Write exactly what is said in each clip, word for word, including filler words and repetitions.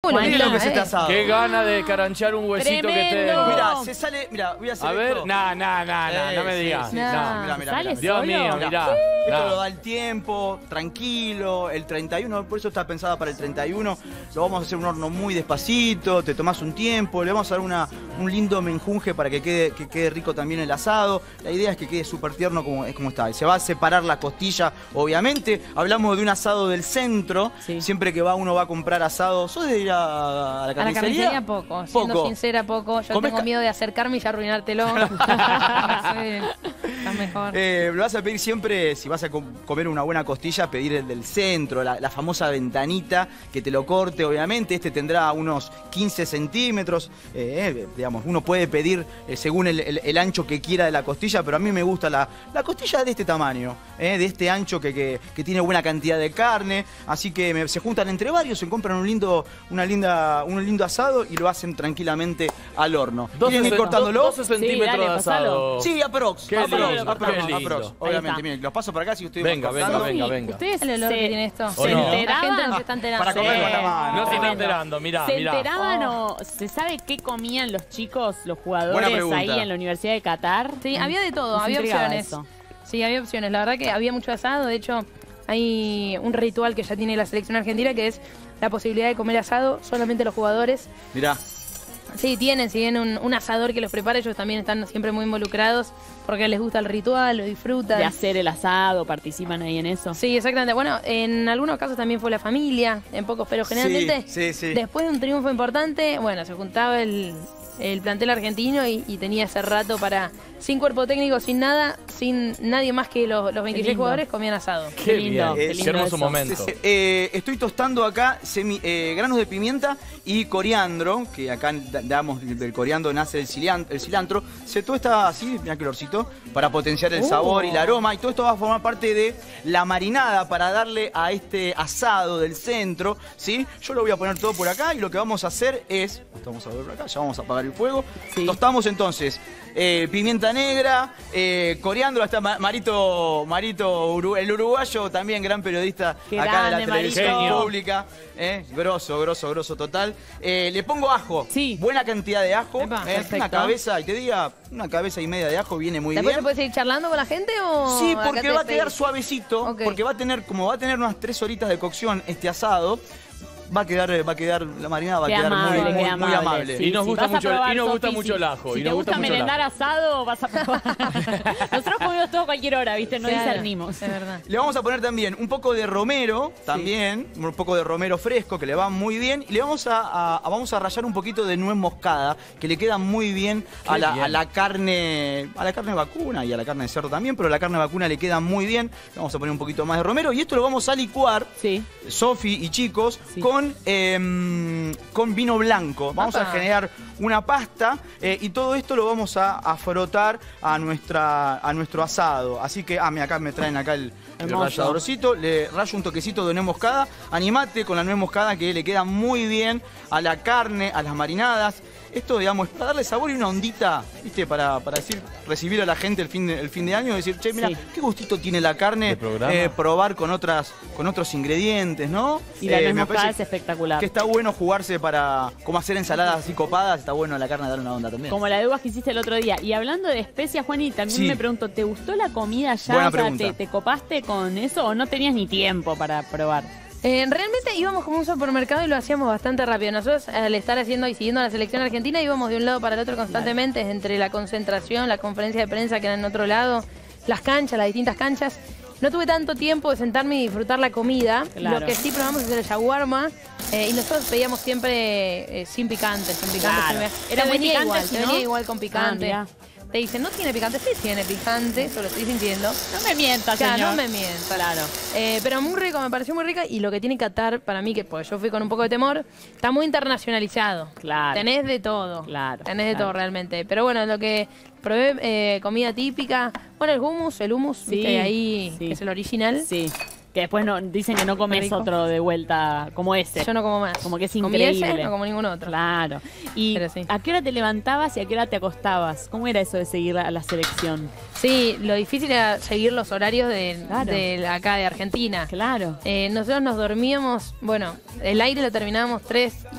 muy Miren lindo, lo que es eh. este asado. Qué gana de caranchar un huesito Tremendo. que tengo. Mira, se sale, mira, voy a hacer A ver, esto. nah, nah, nah, nah, Eh, no me sí, digas. sí, Nah. sí, Nah. mirá, mirá, ¿Sale mirá. Dios solo? mío, Mirá. mirá. Esto Nah. lo da el tiempo, tranquilo, el treinta y uno, por eso está pensada para el treinta y uno. Lo vamos a hacer un horno muy despacito, te tomás un tiempo, le vamos a dar una, un lindo menjunje para que quede, que quede rico también el asado. La idea es que quede súper tierno como, es como está. Se va a separar la costilla, obviamente. Hablamos de un asado del centro. Sí. Siempre que va uno va a comprar asado. ¿Sos de ir a, a la A la carnicería? carnicería poco, siendo Poco. sincera poco. Yo ¿Comés tengo ca- miedo de acercarme y ya arruinártelo. Sí, está mejor. Eh, lo vas a pedir siempre, si vas a com- comer una buena costilla, pedir el del centro, la, la famosa ventanita, que te lo corte, obviamente. Este tendrá unos quince centímetros. Eh, digamos, uno puede pedir eh, según el, el- el ancho que quiera de la costilla, pero a mí me gusta la, la costilla de este tamaño, eh, de este ancho que, que- que tiene buena cantidad de carne. Así que me- se juntan entre varios, se compran un lindo, una linda, un lindo asado y lo hacen tranquilamente al horno. ¿Quieren ir cortándolo? doce centímetros dale, de asado. pasalo. Sí, aprox. Qué aprox, lindo, aprox, qué lindo. aprox. Ahí Obviamente, está. miren, los paso para acá si ustedes Venga, van venga, cortando. venga, Sí, venga. Ustedes El olor se, que tiene esto. ¿O se no? La gente enteraban. no se está enterando. Para comer con la mano. No se está Tremendo. enterando, mirá, ¿Se mirá. enteraban Oh. o se sabe qué comían los chicos, los Buena jugadores pregunta. ahí en la Universidad de Qatar? Sí, había de todo, Nos había intrigaba opciones. eso. Sí, había opciones. La verdad que había mucho asado. De hecho, hay un ritual que ya tiene la selección argentina que es la posibilidad de comer asado solamente los jugadores. Mirá. Sí, tienen, si bien un, un asador que los prepara, ellos también están siempre muy involucrados porque les gusta el ritual, lo disfrutan. De hacer el asado, participan ahí en eso. Sí, exactamente. Bueno, en algunos casos también fue la familia, en pocos, pero generalmente Sí, sí, sí. después de un triunfo importante, bueno, se juntaba el, el plantel argentino y, y tenía ese rato para, sin cuerpo técnico, sin nada, sin nadie más que los, los veintiséis lindo. jugadores, comían asado. Qué lindo, bien, qué qué, lindo hermoso eso. momento. Sí, sí. Eh, estoy tostando acá semi- eh, granos de pimienta y coriandro, que acá da- damos del coriandro nace el cilantro, el cilantro. Se tuesta así, mirá qué olorcito, para potenciar el Uh. sabor y el aroma. Y todo esto va a formar parte de la marinada para darle a este asado del centro, ¿sí? Yo lo voy a poner todo por acá y lo que vamos a hacer es, esto vamos a ver por acá, ya vamos a apagar el fuego. Sí. Tostamos entonces eh, pimienta negra, eh, coriandro, hasta Ma- Marito, Marito Uru- el uruguayo, también gran periodista Qué acá de la grande, televisión Marito. pública. Eh, grosso, grosso, grosso total. Eh, le pongo ajo. Sí. Buena cantidad de ajo. Epa, eh, perfecto. una cabeza, y te diga, una cabeza y media de ajo viene muy ¿Después bien. se puede seguir charlando con la gente o...? Sí, acá porque te va a quedar despedís? suavecito, Ok. porque va a tener, como va a tener unas tres horitas de cocción este asado, va a quedar, va a quedar, la marinada va a Qué quedar amable, muy, muy, qué muy amable. Sí, Y nos sí. gusta Vas a mucho el- probar, y nos gusta Sofi, mucho si- el ajo, Si y te nos gusta gusta mucho el merendar ajo. asado, vas a probar. Nosotros comemos todo a cualquier hora, ¿viste? No Claro, discernimos. Es verdad. Le vamos a poner también un poco de romero, también, un poco de romero fresco, que le va muy bien. Y le vamos a, a- a- vamos a rallar un poquito de nuez moscada, que le queda muy bien a Qué la, bien. a la carne, a la carne vacuna y a la carne de cerdo también, pero a la carne vacuna le queda muy bien. Le vamos a poner un poquito más de romero y esto lo vamos a licuar, Sí. Sofi y chicos, Sí. con, em, con vino blanco. Vamos Apa. a generar una pasta eh, y todo esto lo vamos a, a frotar a, nuestra, a nuestro asado. Así que, ah, mira, acá me traen acá el, el Hermoso. ralladorcito. Le rayo un toquecito de nuez moscada. Animate con la nuez moscada que le queda muy bien a la carne, a las marinadas. Esto, digamos, es para darle sabor y una ondita, ¿viste? Para, para decir, recibir a la gente el fin de, el fin de año y decir, che, mira, Sí. qué gustito tiene la carne. De programa. eh, probar con otras, con otros ingredientes, ¿no? Y la Eh, nuez me moscada parece es espectacular. que está bueno jugarse para, como hacer ensaladas así copadas, está bueno la carne darle una onda también. Como la de uvas que hiciste el otro día. Y hablando de especias, Juani, también Sí. me pregunto, ¿te gustó la comida ya? Buena O sea, pregunta. ¿te, te copaste con eso o no tenías ni tiempo para probar? Eh, realmente íbamos como un supermercado y lo hacíamos bastante rápido. Nosotros, al estar haciendo y siguiendo a la selección argentina, íbamos de un lado para el otro constantemente, entre la concentración, la conferencia de prensa que era en otro lado, las canchas, las distintas canchas. No tuve tanto tiempo de sentarme y disfrutar la comida. Claro. Lo que sí probamos es el shawarma. eh, y nosotros pedíamos siempre eh, sin picante, sin picante. Claro. sin- Era te muy venía picante, igual, ¿sí, te no? venía igual con Ah, picante. mirá. Te dicen, ¿no tiene picante? Sí tiene picante, eso lo estoy sintiendo. No me mientas, Ya, señor. no me mientas. Claro. Eh, pero muy rico, me pareció muy rica. Y lo que tiene Qatar, para mí, que pues yo fui con un poco de temor, está muy internacionalizado. Claro. Tenés de todo. Claro, Tenés de claro. todo realmente. Pero bueno, lo que probé, eh, comida típica. Bueno, el hummus, el hummus, Sí, viste, ahí, sí. que es el original. Sí. Que después no, dicen que no comes Rico. otro de vuelta como ese. Yo no como más. Como que es Comí increíble. ese, no como ningún otro. Claro. ¿Y Pero sí. a qué hora te levantabas y a qué hora te acostabas? ¿Cómo era eso de seguir a la selección? Sí, lo difícil era seguir los horarios de, Claro. de la- acá de Argentina. Claro. Eh, nosotros nos dormíamos, bueno, el aire lo terminábamos tres,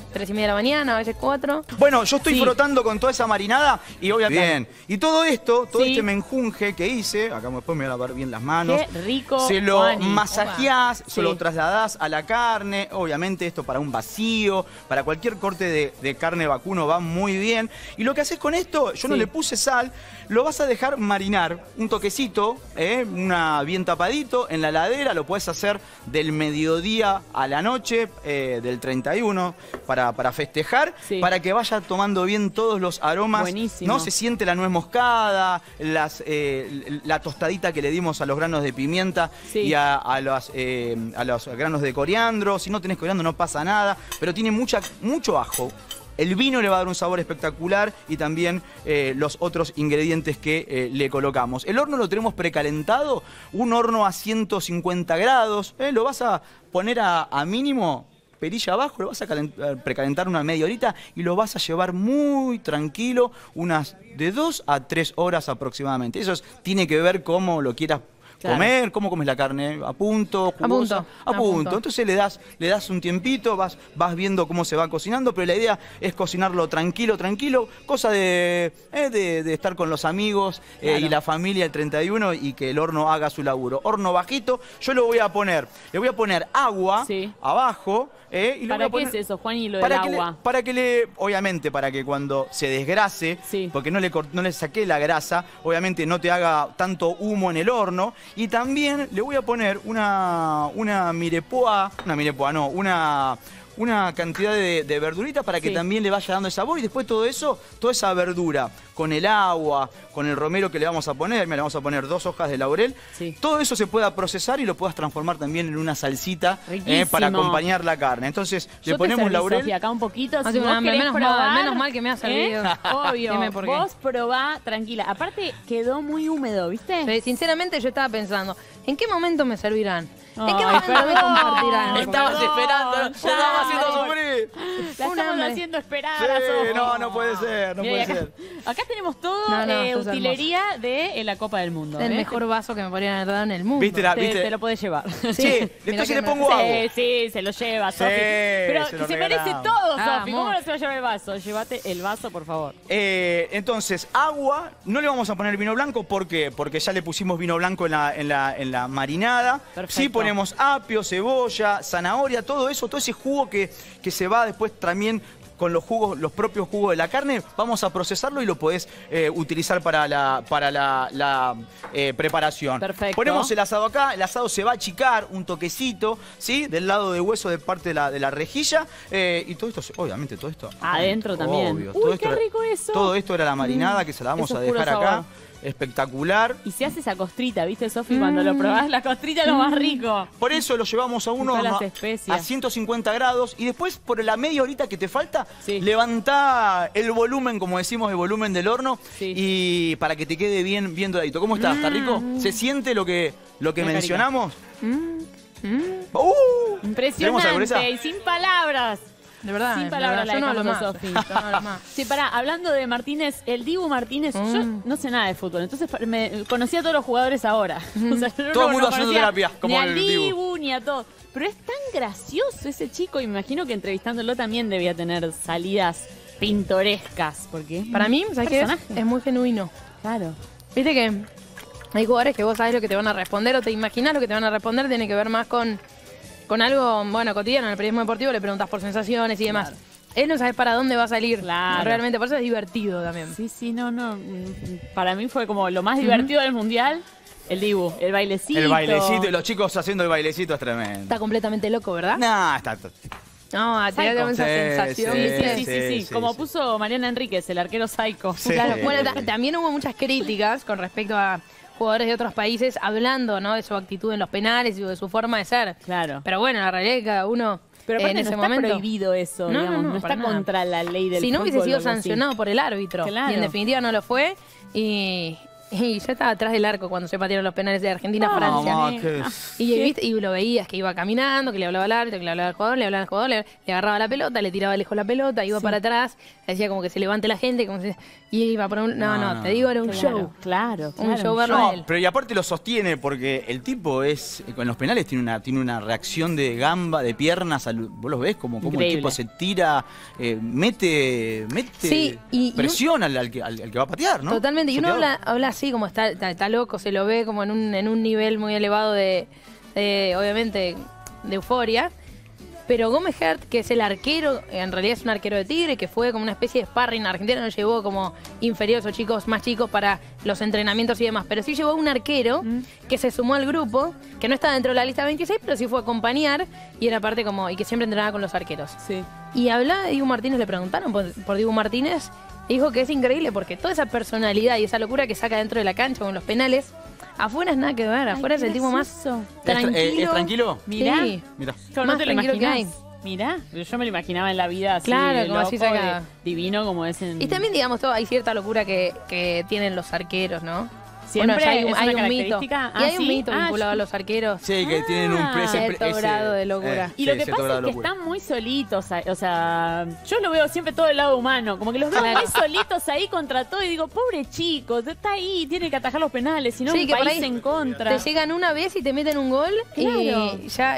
tres y media de la mañana, a veces cuatro. Bueno, yo estoy Sí. frotando con toda esa marinada y obviamente... Bien. Y todo esto, todo Sí. este menjunje que hice, acá después me voy a lavar bien las manos. Qué rico, Se lo Juani. masajeás, se Sí. lo trasladás a la carne. Obviamente esto para un vacío, para cualquier corte de, de carne vacuno va muy bien. Y lo que haces con esto, yo no Sí. le puse sal, lo vas a dejar marinar un toquecito, ¿eh? Una bien tapadito en la heladera, lo puedes hacer del mediodía a la noche, eh, del treinta y uno, para, para festejar, Sí. para que vaya tomando bien todos los aromas. Buenísimo. No se siente la nuez moscada, las, eh, la tostadita que le dimos a los granos de pimienta Sí. y a, a los, eh, a los granos de coriandro. Si no tenés coriandro no pasa nada, pero tiene mucha, mucho ajo. El vino le va a dar un sabor espectacular y también eh, los otros ingredientes que eh, le colocamos. El horno lo tenemos precalentado, un horno a ciento cincuenta grados. eh, lo vas a poner a, a mínimo, perilla abajo, lo vas a calent- precalentar una media horita y lo vas a llevar muy tranquilo, unas de dos a tres horas aproximadamente. Eso es- tiene que ver cómo lo quieras Claro. comer, cómo comes la carne, a punto, jugosa, punto, a a punto. punto. Entonces le das, le das un tiempito, vas, vas viendo cómo se va cocinando, pero la idea es cocinarlo tranquilo, tranquilo, cosa de, eh, de, de estar con los amigos eh, Claro. y la familia el treinta y uno y que el horno haga su laburo. Horno bajito, yo lo voy a poner, le voy a poner agua Sí. abajo. eh, y le ¿Para voy a qué poner- es eso, Juan, y lo del para que, agua? le, para que le, obviamente, para que cuando se desgrase, Sí. porque no le, cort- no le saqué la grasa, obviamente no te haga tanto humo en el horno. Y también le voy a poner una, una mirepoix, una mirepoix, no, una, una cantidad de, de verdurita para que Sí. también le vaya dando el sabor. Y después todo eso, toda esa verdura, con el agua, con el romero que le vamos a poner, mira, le vamos a poner dos hojas de laurel, Sí. todo eso se pueda procesar y lo puedas transformar también en una salsita eh, Riquísimo. para acompañar la carne. Entonces le Yo ponemos te serví, laurel. Sofía, acá un poquito. Hace Si un vos hambre, querés menos mal, probar, menos mal que me has servido. ¿eh? Obvio. Dime por qué. Vos probá, tranquila. Aparte, quedó muy húmedo, ¿viste? Sí, sinceramente yo estaba pensando, ¿en qué momento me servirán? ¿En qué Ay, momento me perdón. compartirán? Estabas Perdón, esperando, ya. lo estabas haciendo sufrir. La Un estamos hambre. haciendo esperar Sí, a Sofi. no, no puede ser, no Mira, puede acá, ser. acá tenemos todo No, no, eh, esto es utilería de eh, la Copa del Mundo. El ¿eh? mejor vaso que me podrían haber dado en el mundo. ¿Viste la- Te, viste? te lo puedes llevar. Sí, Mirá después si que le me- pongo agua. Sí, sí, se lo lleva, Sofi. Pero se lo se merece regalamos. todo, Sofi. Vamos. ¿Cómo no se va a llevar el vaso? Llévate el vaso, por favor. Eh, entonces, agua, no le vamos a poner vino blanco, ¿por qué? Porque ya le pusimos vino blanco en la, en la, en la marinada. Perfecto. Sí, ponemos apio, cebolla, zanahoria, todo eso, todo ese jugo que, que se va después también con los jugos, los propios jugos de la carne, vamos a procesarlo y lo podés eh, utilizar para la, para la, la, eh, preparación. Perfecto. Ponemos el asado acá, el asado se va a achicar un toquecito, ¿sí? Del lado de hueso de parte de la, de la rejilla. eh, y todo esto, se- obviamente, todo esto... Adentro también. Obvio, Uy, todo qué esto era- rico eso. Todo esto era la marinada que se la vamos eso a es puro dejar acá. sabor. Espectacular. Y se hace esa costrita, ¿viste, Sofi? Cuando lo probás, la costrita es lo más rico. Por eso lo llevamos a un Con horno las a- especias. a ciento cincuenta grados y después por la media horita que te falta, Sí. levantá el volumen, como decimos, el volumen del horno Sí. y para que te quede bien, bien doradito. ¿Cómo está? ¿Está rico? ¿Se siente lo que, lo que Qué mencionamos? Mm, ¡Uh! ¿Tenemos Impresionante hamburguesa? y sin palabras. De verdad. Sin de palabras verdad, la yo no hablo dejamos más. a Sofi. Yo no hablo más. Sí, pará, hablando de Martínez, el Dibu Martínez, yo Mm. no sé nada de fútbol, entonces pa- me conocía a todos los jugadores ahora. O sea, yo Todo no- el mundo no haciendo conocía terapia, como ni al el Dibu. Dibu, ni a todo. Pero es tan gracioso ese chico, y me imagino que entrevistándolo también debía tener salidas pintorescas, porque Para mí, ¿sabes qué es? personaje. Es muy genuino. Claro. Viste que hay jugadores que vos sabés lo que te van a responder o te imaginás lo que te van a responder, tiene que ver más con, con algo, bueno, cotidiano. En el periodismo deportivo le preguntas por sensaciones y demás. Él no sabe para dónde va a salir. Claro. Realmente, por eso es divertido también. Sí, sí, no, no. mm, Para mí fue como lo más divertido del mundial, el Dibu, el bailecito. El bailecito y los chicos haciendo el bailecito es tremendo. Está completamente loco, ¿verdad? Nah, está... No, a tener Psycho. esa Sí, sensación. Sí, sí, ¿viste? sí, sí, sí, sí, como sí. puso Mariana Enríquez, el arquero psycho. Sí. Claro, bueno, ta- también hubo muchas críticas con respecto a jugadores de otros países hablando, ¿no? De su actitud en los penales y de su forma de ser. Claro. Pero bueno, la realidad es que cada uno Pero eh, aparte en no ese está momento. prohibido eso, No, no, digamos, no, no, está para nada. contra la ley del Si no hubiese fútbol sido o algo así. sancionado por el árbitro. Claro. Y en definitiva no lo fue. Y, Y yo estaba atrás del arco cuando se patearon los penales de Argentina-Francia. No, que- Y, ¿viste? y lo veías que iba caminando, que le hablaba al árbitro, que le hablaba al jugador, le hablaba al jugador, le, le agarraba la pelota, le tiraba lejos la pelota, iba para atrás, decía como que se levante la gente, como si, y iba para un... No, no, No, te no. digo, era un Claro, show. claro, Un claro, show verlo No, a él. pero y aparte lo sostiene porque el tipo es, con los penales tiene una, tiene una reacción de gamba, de piernas, al- vos los ves como, como el Increíble. tipo se tira, eh, mete, mete Sí, y- y presión al, al que, al- al que va a patear, ¿no? Totalmente, y uno Soteador. habla, habla así, como está, está, está loco, se lo ve como en un, en un nivel muy elevado de, de, obviamente, de euforia. Pero Gómez Hert, que es el arquero, en realidad es un arquero de Tigre, que fue como una especie de sparring. Argentina no llevó como inferiores o chicos más chicos para los entrenamientos y demás, pero sí llevó un arquero que se sumó al grupo, que no está dentro de la lista veintiséis, pero sí fue a acompañar y era parte como, y que siempre entrenaba con los arqueros. Sí. Y hablaba de Dibu Martínez, le preguntaron por, por Dibu Martínez, y dijo que es increíble porque toda esa personalidad y esa locura que saca dentro de la cancha con los penales, afuera es nada que ver, afuera es el tipo más gracioso. ¿Es tra- tranquilo. eh, ¿Es tranquilo? Mirá. Sí. Mira. Yo Más no te lo tranquilo que imaginás. Mirá, yo me lo imaginaba en la vida así, Claro, como loco, así sacada. de- divino como es en... Y también, digamos, todo, hay cierta locura que, que tienen los arqueros, ¿no? Siempre Bueno, ya hay un, es hay una un mito. característica. Y hay Ah, un ¿sí? mito Ah, vinculado yo- a los arqueros. Sí, que tienen un pre- ese pre- Cierto ese- grado de locura. Y sí, lo que cierto pasa grado es de que locura. están muy solitos, ahí, o sea, yo lo veo siempre todo el lado humano, como que los veo Claro. muy solitos ahí contra todo y digo, pobre chico, está ahí, tiene que atajar los penales, si no Sí, un que por país ahí en contra. Te llegan una vez y te meten un gol Claro. y ya...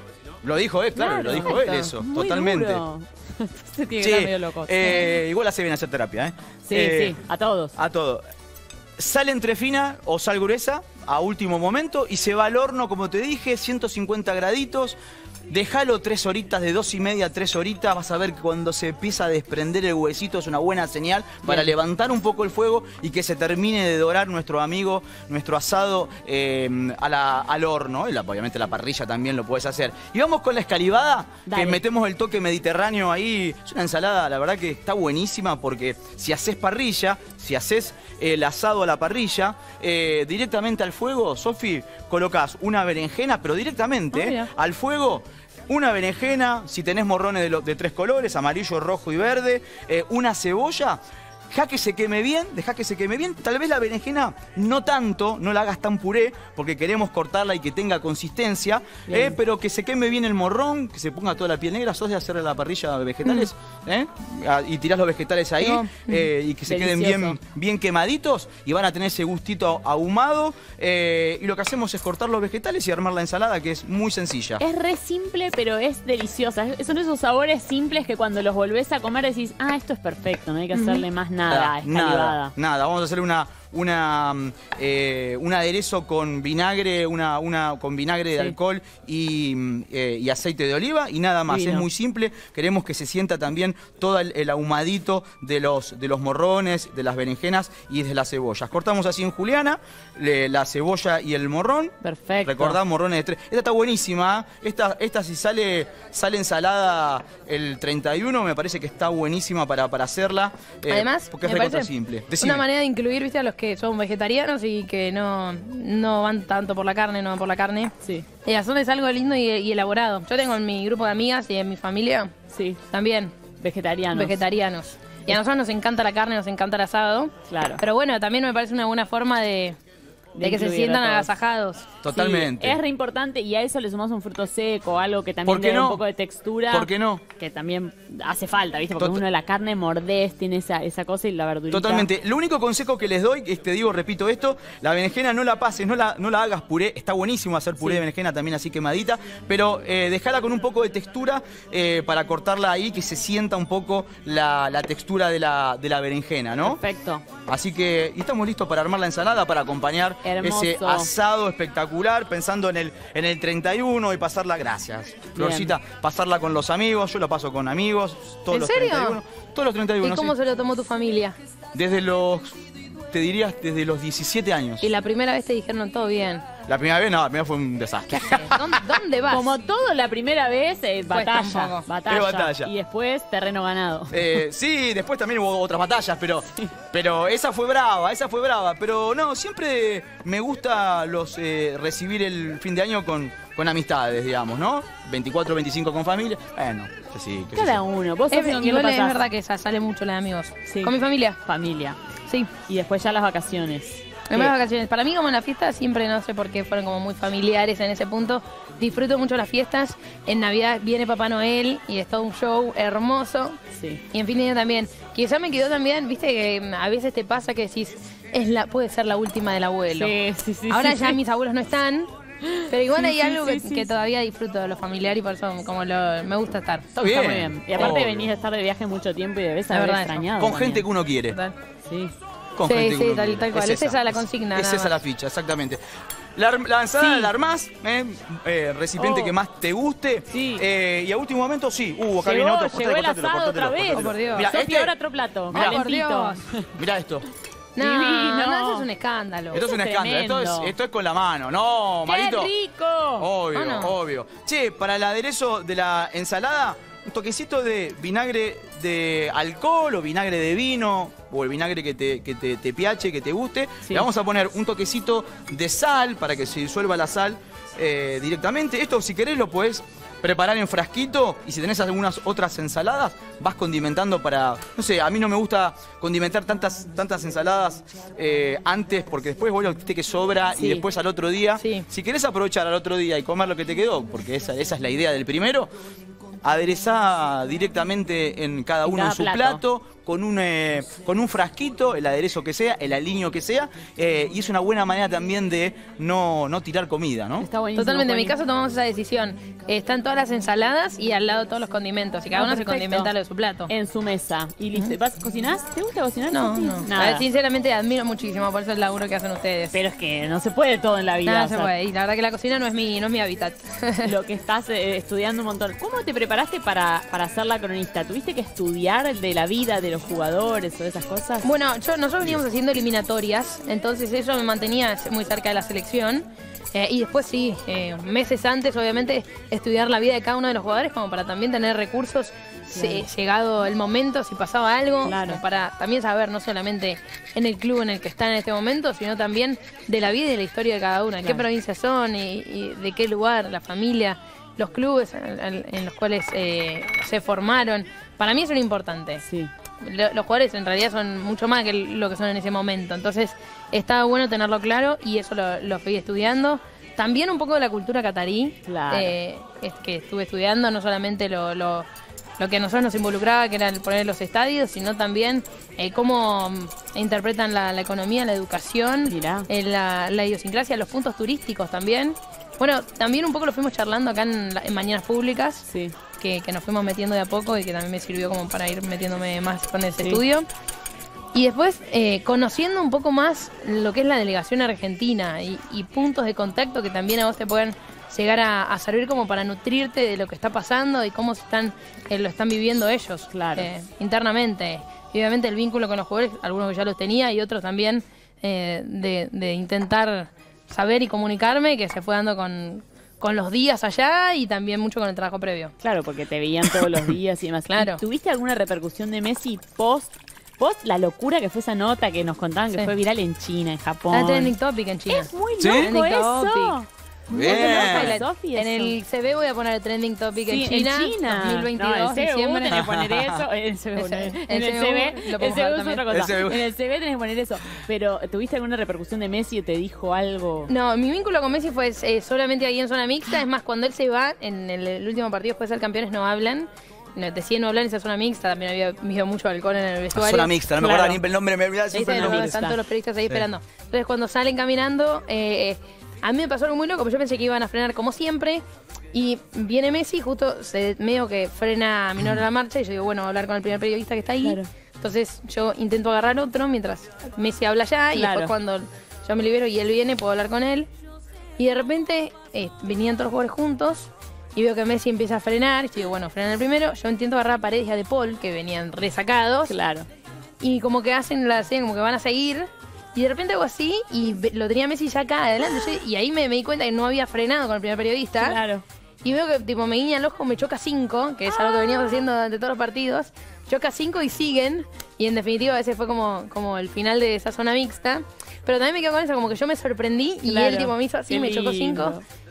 Lo dijo él, claro, Claro. lo dijo él Exacto. eso, Muy totalmente. duro. Se tiene que Sí, estar medio loco. eh, igual hace bien hacer terapia, ¿eh? Sí, Eh, sí, a todos. A todo. Sale entre fina o sal gruesa a último momento y se va al horno, como te dije, ciento cincuenta graditos. Déjalo tres horitas, de dos y media a tres horitas. Vas a ver que cuando se empieza a desprender el huesito es una buena señal para Bien. levantar un poco el fuego y que se termine de dorar nuestro amigo, nuestro asado eh, a la- al horno. Y la- obviamente la parrilla también lo puedes hacer. Y vamos con la escalivada, Dale. que metemos el toque mediterráneo ahí. Es una ensalada, la verdad que está buenísima porque si haces parrilla, si haces el asado a la parrilla, eh, directamente al fuego, Sofi, colocás una berenjena, pero directamente Ah, eh, mira. al fuego. Una berenjena, si tenés morrones de, lo- de tres colores, amarillo, rojo y verde, eh, una cebolla. Deja que se queme bien, deja que se queme bien. Tal vez la berenjena no tanto, no la hagas tan puré, porque queremos cortarla y que tenga consistencia, Bien. eh, pero que se queme bien el morrón, que se ponga toda la piel negra. ¿Sos de hacerle a la parrilla vegetales? ¿eh? Ah, Y tirás los vegetales ahí No. eh, y que se queden Delicioso. bien, bien quemaditos y van a tener ese gustito ahumado. eh, y lo que hacemos es cortar los vegetales y armar la ensalada, que es muy sencilla. Es re simple, pero es deliciosa. Es- Son esos sabores simples que cuando los volvés a comer decís, ah, esto es perfecto, no hay que hacerle más nada. Nada, escalivada. nada, nada. Vamos a hacer una, una, mm, eh, un aderezo con vinagre, una, una, con vinagre de Sí. alcohol y, mm, eh, y aceite de oliva y nada más. Divino. Es muy simple. Queremos que se sienta también todo el, el ahumadito de los, de los morrones, de las berenjenas y de las cebollas. Cortamos así en juliana, le- la cebolla y el morrón. Perfecto. Recordá, morrones de tres. Esta está buenísima. ¿eh? Esta, esta si sale, sale ensalada el treinta y uno, me parece que está buenísima para, para hacerla. eh, Además, porque es me recontra parece simple. Decime. una manera de incluir, viste, a los que son vegetarianos y que no, no van tanto por la carne, no van por la carne. Sí, Y hacerles algo lindo y, y elaborado. Yo tengo en mi grupo de amigas y en mi familia sí. también Vegetarianos. vegetarianos. Y a nosotros nos encanta la carne, nos encanta el asado. Claro. Pero bueno, también me parece una buena forma de, de De que se incluir a sientan todos. agasajados. Totalmente. Sí, es re importante y a eso le sumamos un fruto seco, algo que también ¿Por qué le da no? un poco de textura. ¿Por qué no? Que también hace falta, ¿viste? Porque Tot- uno la carne mordés, tiene esa, esa cosa y la verdurita. Totalmente. Lo único consejo que les doy, es, te digo, repito esto, la berenjena no la pases, no la, no la hagas puré. Está buenísimo hacer puré Sí. de berenjena también así quemadita, pero eh, dejala con un poco de textura eh, para cortarla ahí, que se sienta un poco la, la textura de la, de la berenjena, ¿no? Perfecto. Así que y estamos listos para armar la ensalada, para acompañar Hermoso. ese asado espectacular, pensando en el, en el treinta y uno y pasarla, gracias, Florcita, pasarla con los amigos. Yo lo paso con amigos, todos ¿En los serio? treinta y uno. Todos los treinta y uno, ¿Y cómo sí. se lo tomó tu familia? Desde los, te dirías, desde los diecisiete años. Y la primera vez te dijeron todo bien. La primera vez, no, la primera fue un desastre. ¿Dónde, dónde vas? Como todo la primera vez, eh, Cuesta un batalla, poco. batalla. Es batalla. Y después terreno ganado. Eh, sí, después también hubo otras batallas, pero, pero esa fue brava, esa fue brava. Pero no, siempre me gusta los eh, recibir el fin de año con, con amistades, digamos, ¿no? veinticuatro, veinticinco con familia. Bueno, que sí, que Cada sí. uno. ¿Vos Es, Sofi, con quién lo igual es pasás? verdad que esa sale mucho la de amigos. Sí. Con mi familia, Familia. sí. Y después ya las vacaciones. Además, vacaciones. Para mí, como en la fiesta, siempre no sé por qué fueron como muy familiares en ese punto. Disfruto mucho las fiestas. En Navidad viene Papá Noel y es todo un show hermoso. Sí. Y en fin de año también. Quizá me quedó también, viste, que a veces te pasa que decís, es la, puede ser la última del abuelo. Sí, sí, sí. Ahora sí, ya sí. mis abuelos no están. Pero igual Sí, hay sí, algo sí, que, sí, que sí. todavía disfruto de lo familiar y por eso como lo, me gusta estar. Está bien. Está muy bien. Y aparte Obvio. venís a estar de viaje mucho tiempo y debes La haber verdad, eso. extrañado. Con también. gente que uno quiere. Total. Sí. Con Sí, gente sí, que uno tal- quiere. tal cual. Es esa la consigna, Es nada esa más. la ficha, exactamente. La, la ensalada Sí. la armás, eh, eh, recipiente Oh. que más te guste. Sí. Eh, y a último momento, sí. Uh, acá Llegó, viene otro. llegó el cortátelo, asado cortátelo, otra vez. cortátelo. Oh, por Dios. Mirá, Sofía, este- ahora otro plato. Mirá. Por calentito. Dios. mirá esto. No, Divino. no, eso es un escándalo. Esto es un es escándalo. Esto es, tremendo. esto es con la mano. No, ¡Qué Marito. rico! Obvio, ¿O no? obvio. Che, para el aderezo de la ensalada, un toquecito de vinagre de alcohol o vinagre de vino o el vinagre que te, que te, te piache, que te guste. Sí. Le vamos a poner un toquecito de sal para que se disuelva la sal eh, directamente. Esto, si querés, lo podés preparar en frasquito y si tenés algunas otras ensaladas, vas condimentando para... No sé, a mí no me gusta condimentar tantas, tantas ensaladas eh, antes porque después, bueno, viste que sobra Sí. y después al otro día. Sí. Si querés aprovechar al otro día y comer lo que te quedó, porque esa, esa es la idea del primero, aderezá directamente en cada En uno cada en su plato. plato, con un, eh, con un frasquito, el aderezo que sea, el aliño que sea, eh, y es una buena manera también de no, no tirar comida, ¿no? Está buenísimo. Totalmente, en mi buenísimo. caso tomamos esa decisión. Están todas las ensaladas y al lado todos los condimentos. Y cada Ah, uno se perfecto. condimenta lo de su plato. En su mesa. Y listo. ¿Vas, ¿Cocinás? ¿Te gusta cocinar? No, Sofi? no. A Nada. ver, sinceramente admiro muchísimo por eso el laburo que hacen ustedes. Pero es que no se puede todo en la vida. Nada o se sea, puede. Y la verdad que la cocina no es mi, no es mi hábitat. Lo que estás eh, estudiando un montón. ¿Cómo te preparaste para, para ser la cronista? ¿Tuviste que estudiar de la vida de los jugadores o de esas cosas? Bueno, yo, nosotros veníamos haciendo eliminatorias, entonces eso me mantenía muy cerca de la selección. Eh, y después sí, eh, meses antes, obviamente, estudiar la vida de cada uno de los jugadores como para también tener recursos, si- llegado el momento, si pasaba algo, Claro. como para también saber no solamente en el club en el que están en este momento, sino también de la vida y de la historia de cada uno, en qué Claro. provincias son y, y de qué lugar, la familia, los clubes en, en- en los cuales eh, se formaron. Para mí eso era importante. Sí. Lo- los jugadores en realidad son mucho más que lo que son en ese momento. Entonces, estaba bueno tenerlo claro y eso lo, lo fui estudiando. También un poco de la cultura catarí, Claro. eh, es que estuve estudiando, no solamente lo, lo, lo que a nosotros nos involucraba, que era el poner los estadios, sino también eh, cómo mm, interpretan la, la economía, la educación, Mirá. eh, la, la idiosincrasia, los puntos turísticos también. Bueno, también un poco lo fuimos charlando acá en, la- en Mañanas Públicas Sí. que, que nos fuimos metiendo de a poco y que también me sirvió como para ir metiéndome más con ese Sí. estudio. Y después, eh, conociendo un poco más lo que es la delegación argentina y, y puntos de contacto que también a vos te pueden llegar a, a servir como para nutrirte de lo que está pasando y cómo se están, eh, lo están viviendo ellos Claro. eh, internamente. Y obviamente el vínculo con los jugadores, algunos que ya los tenía y otros también eh, de, de intentar saber y comunicarme, que se fue dando con, con los días allá y también mucho con el trabajo previo. Claro, porque te veían todos los días y demás. Claro. ¿Y ¿Tuviste alguna repercusión de Messi post, post la locura que fue esa nota que nos contaban que Sí. fue viral en China, en Japón? Ah, trending topic en China. Es muy ¿Sí? loco Trending eso. topic. Bien. En, Sofi, en eso. el C V voy a poner el trending topic Sí, en China, en China. dos mil veintidós, no, en el C B U diciembre. tenés que poner eso. En el C B U, Ese- en el el C B U C B, lo el puedo C B U usar es otra también. cosa. El C B U. En el C B tenés que poner eso. Pero, ¿tuviste alguna repercusión de Messi o te dijo algo? No, mi vínculo con Messi fue eh, solamente ahí en zona mixta. Es más, cuando él se va, en el, el último partido después de ser campeones no hablan. No, decían no hablar en esa zona mixta. También había habido mucho alcohol en el vestuario. Zona mixta, no me Claro. acordaba ni el nombre, me olvidaba Ahí siempre el están, nombre. mixta. están todos los periodistas ahí Sí. esperando. Entonces, cuando salen caminando, eh, a mí me pasó algo muy loco, porque yo pensé que iban a frenar como siempre. Y viene Messi, justo se medio que frena a menor la marcha. Y yo digo, bueno, voy a hablar con el primer periodista que está ahí. Claro. Entonces, yo intento agarrar otro mientras Messi habla allá. Y Claro. después, cuando yo me libero y él viene, puedo hablar con él. Y de repente, eh, venían todos los jugadores juntos. Y veo que Messi empieza a frenar. Y yo digo, bueno, frenan el primero. Yo intento agarrar a Paredes y a De Paul, que venían resacados. Claro. Y como que hacen la señal, como que van a seguir. Y de repente hago así y ve- lo tenía Messi ya acá adelante. Yo- y ahí me, me di cuenta que no había frenado con el primer periodista. Claro. Y veo que tipo me guiña el ojo, me choca cinco, que es algo que veníamos haciendo durante todos los partidos. Choca cinco y siguen. Y en definitiva ese fue como, como el final de esa zona mixta. Pero también me quedo con eso, como que yo me sorprendí y Claro. él tipo me hizo así, Qué me chocó lindo. cinco.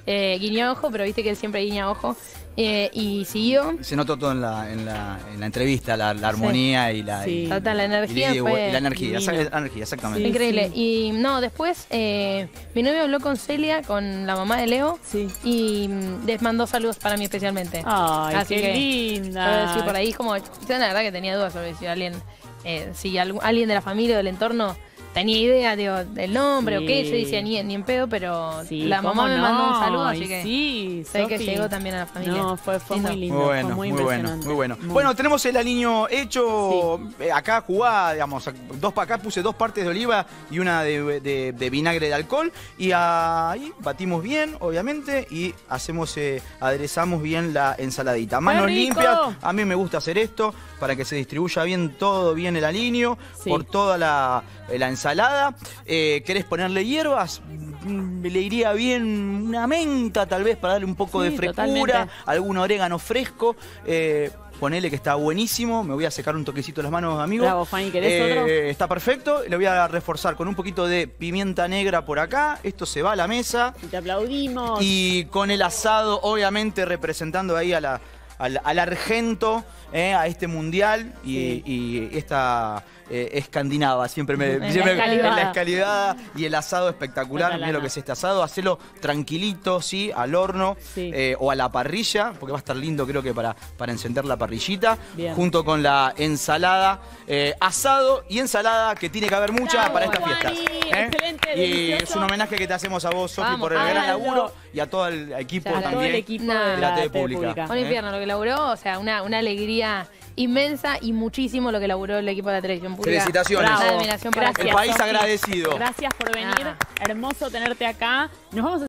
Eh, guiñó ojo, pero viste que él siempre guiña ojo. Eh, y siguió. Se notó todo en la, en la, en la entrevista, la, la armonía sí. y la... Sí. Y, Total, la energía y, fue y la energía, divino. esa- la energía, exactamente. Sí. increíble. Y no, después eh, mi novio habló con Celia, con la mamá de Leo, Sí. y mm, les mandó saludos para mí especialmente. Ay, Así qué que, linda. Sí, por ahí como, yo la verdad que tenía dudas sobre si alguien, eh, si algún- alguien de la familia o del entorno tenía idea digo, del nombre Sí. o qué, yo decía ni, ni en pedo, pero Sí, la mamá ¿cómo me no? mandó un saludo, así Y que sí, sé que Sofi. llegó también a la familia. No, fue, fue Lindo. muy lindo, Muy bueno, fue muy, muy, bueno, impresionante. muy bueno. Muy. Bueno, tenemos el aliño hecho. Eh, Acá jugada, digamos, dos para acá puse dos partes de oliva y una de, de- de vinagre de alcohol. Y ahí batimos bien, obviamente, y hacemos, eh, aderezamos bien la ensaladita. Manos rico! limpias, a mí me gusta hacer esto para que se distribuya bien todo, bien el aliño, Sí. por toda la, la ensalada. Eh, ¿Querés ponerle hierbas? Mm, Le iría bien una menta, tal vez, para darle un poco Sí, de frescura, totalmente. algún orégano fresco. Eh, ponele que está buenísimo. Me voy a secar un toquecito las manos, amigo. Bravo, Fanny, ¿querés Eh, otro? Está perfecto. Le voy a reforzar con un poquito de pimienta negra por acá. Esto se va a la mesa. Y te aplaudimos. Y con el asado, obviamente, representando ahí a la, al, al argento, eh, a este mundial y, Sí. y esta eh, escandinava. Siempre me. En la siempre- escalivada. en la escalivada y el asado espectacular. Catalana. Mira lo que es este asado. Hacelo tranquilito, sí, al horno Sí. eh, o a la parrilla, porque va a estar lindo, creo que para, para encender la parrillita. Bien. Junto con la ensalada. eh, asado y ensalada, que tiene que haber mucha Bravo, para estas Juani. fiestas. ¿eh? Excelente, Y delicioso. es un homenaje que te hacemos a vos, Sofi, Vamos, por el gran háganlo. laburo y a todo el equipo Ya, a todo también. el equipo Nah. de de la la T V T V Pública. Pública. Un ¿eh? infierno lo que laburó, o sea, una, una alegría inmensa y muchísimo lo que laburó el equipo de la televisión pública. Felicitaciones. Una Bravo. admiración para Gracias, El país Sofi. agradecido. Gracias por venir. Nada. Hermoso tenerte acá. Nos vamos a